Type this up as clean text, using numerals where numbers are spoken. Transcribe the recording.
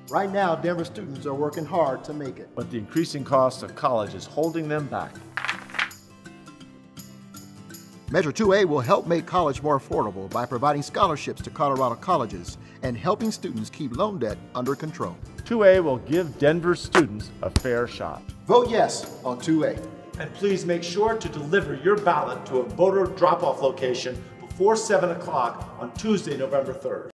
Right now, Denver students are working hard to make it. But the increasing cost of college is holding them back. Measure 2A will help make college more affordable by providing scholarships to Colorado colleges and helping students keep loan debt under control. 2A will give Denver students a fair shot. Vote yes on 2A. And please make sure to deliver your ballot to a voter drop-off location before 7 o'clock on Tuesday, November 3rd.